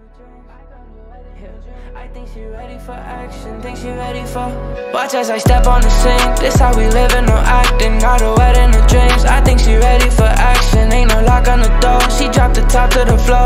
I think she ready for action, think she ready for. Watch as I step on the scene, this how we living, no acting. Not a wedding of dreams, I think she ready for action. Ain't no lock on the door, she dropped the top to the floor.